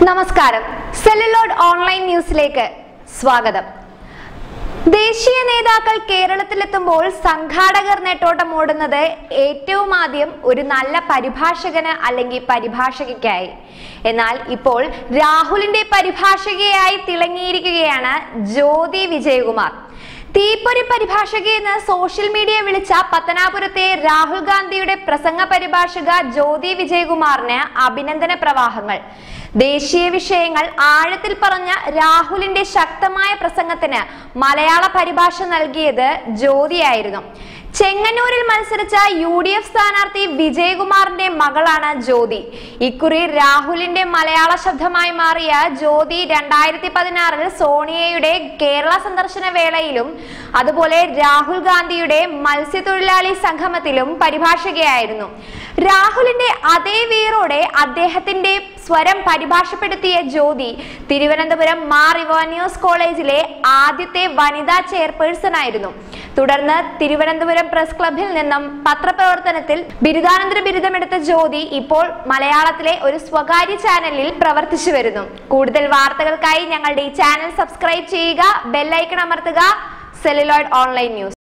നമസ്കാരം. Celluloid online ന്യൂസിലേക്ക് സ്വാഗതം. ദേശീയ നേതാക്കൾ കേരളത്തിലെത്തുമ്പോൾ സംഘാടകർ നെട്ടോട്ടമോടുന്നത് ഏറ്റവും ആദ്യം ഒരു നല്ല പരിഭാഷകന് അല്ലെങ്കിൽ പരിഭാഷകയ്ക്കായി. എന്നാൽ ഇപ്പോൾ രാഹുലിന്റെ പരിഭാഷകയായി തിളങ്ങിയിരിക്കുകയാണ് ജ്യോതി വിജയകുമാർ. തീപ്പൊരി പരിഭാഷകയെന്ന് സോഷ്യൽ മീഡിയ വിളിച്ച പത്തനാപുരത്തെ രാഹുൽ ഗാന്ധിയുടെ പ്രസംഗ പരിഭാഷക ജ്യോതി വിജയകുമാറിന് അഭിനന്ദന പ്രവാഹങ്ങൾ. ദേശീയ വിഷയങ്ങൾ ആഴത്തിൽ പറഞ്ഞ രാഹുലിന്റെ ശക്തമായ പ്രസംഗത്തിന് മലയാള പരിഭാഷ നൽകിയത് ജ്യോതിയായിരുന്നു. ചെങ്ങന്നൂരിൽ മത്സരിച്ച UDF സ്ഥാനാർത്ഥി വിജയകുമാറിന്റെ മകളാണ് ജ്യോതി. ഇക്കുറി രാഹുലിന്റെ മലയാള ശബ്ദമായി മാറിയ ജ്യോതി 2016 സോണിയയുടെ കേരള സന്ദർശന വേളയിലും അതുപോലെ രാഹുൽ ഗാന്ധിയുടെ മത്സ്യത്തൊഴിലാളി സംഗമത്തിലും പരിഭാഷകയായിരുന്നു. രാഹുലിന്റെ അതേ വീറോടെ അദ്ദേഹത്തിന്റെ സ്വരം പരിഭാഷപ്പെടുത്തിയ ജ്യോതി തിരുവനന്തപുരം മാർ ഇവാനിയോസ് കോളേജിലെ ആദ്യത്തെ വനിതാ ചെയർപേഴ്സൺ ആയിരുന്നു. തുടർന്ന് തിരുവനന്തപുരം പ്രസ് ക്ലബിൽ നിന്നും പത്രപ്രവർത്തനത്തിൽ ബിരുദാനന്തര ബിരുദമെടുത്ത ജ്യോതി ഇപ്പോൾ മലയാളത്തിലെ ഒരു സ്വകാര്യ ചാനലിൽ പ്രവർത്തിച്ചു വരുന്നു. കൂടുതൽ വാർത്തകൾക്കായി ഞങ്ങളുടെ ഈ ചാനൽ സബ്സ്ക്രൈബ് ചെയ്യുക, ബെൽ ഐക്കൺ അമർത്തുക. Celluloid online news.